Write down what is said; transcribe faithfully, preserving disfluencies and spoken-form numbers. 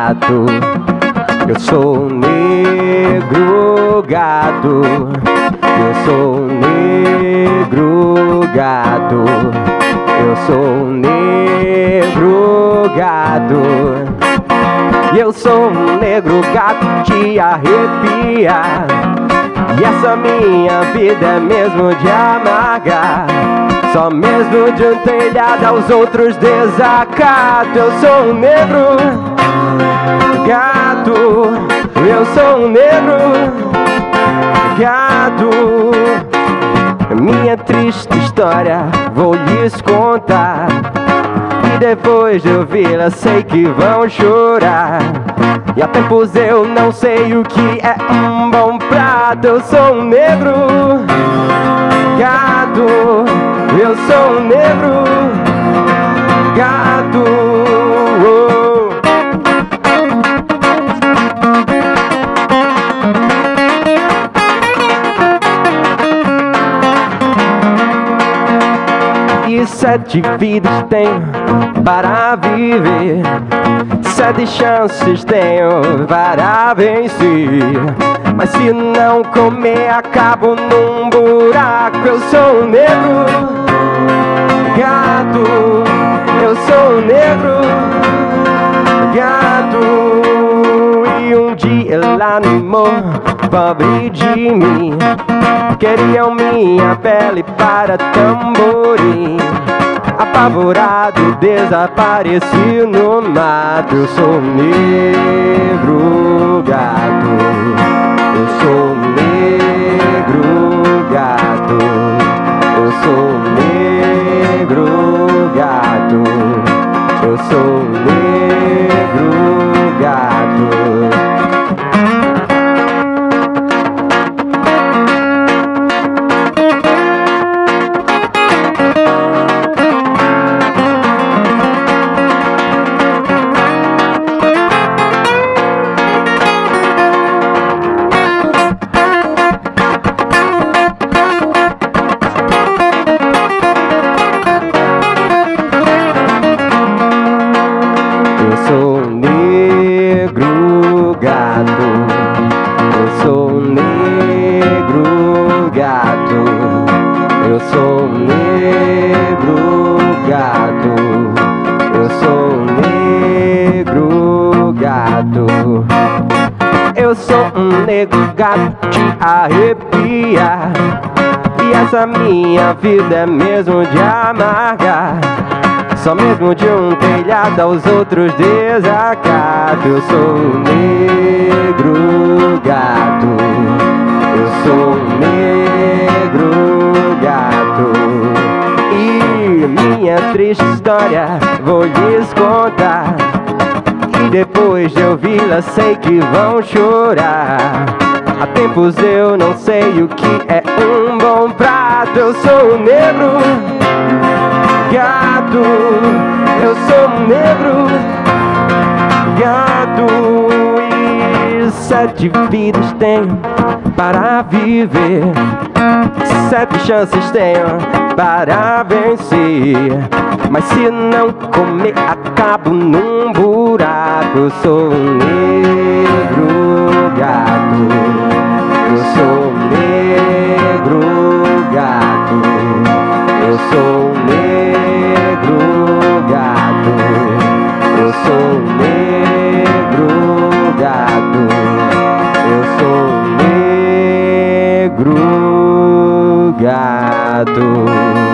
gato. Eu sou negro gato. Eu sou negro gato. Eu sou negro gato. E eu sou um negro gato, te arrepia. E essa minha vida é mesmo de amargar. Só mesmo de um telhado aos outros desacato. Eu sou um negro gato. Eu sou um negro gato. Minha triste história vou lhes contar. E depois de ouvi-la sei que vão chorar. E há tempos eu não sei o que é um bom prato. Eu sou um negro gato. Eu sou um negro gato. Oh. E sete vidas tenho para viver, sete chances tenho para vencer. Mas se não comer, acabo num buraco. Eu sou um negro gato. Eu sou um negro gato. E um dia lá no morro, pobre de mim, queriam minha pele para tamborim. Apavorado, desapareci no mato. Eu sou um negro gato. Eu sou um negro gato. Eu sou um negro gato. Eu sou um negro gato. Eu sou um negro gato. Eu sou um negro gato. Eu sou um negro gato. Eu sou um negro gato. Eu sou um negro gato, te arrepia. E essa minha vida é mesmo de amargar. Só mesmo de um telhado aos outros desacato. Eu sou um negro gato. Eu sou um negro gato. E minha triste história vou lhes contar. E depois de ouvi-la sei que vão chorar. Há tempos eu não sei o que é um bom prato. Eu sou um negro gato. Eu sou um negro gato. E sete vidas tenho para viver, sete chances tenho para vencer. Mas se não comer, acabo num buraco. Eu sou um negro gato. Eu sou um negro gato. Eu sou um negro gato. Eu sou um negro gato. Eu sou um negro gato.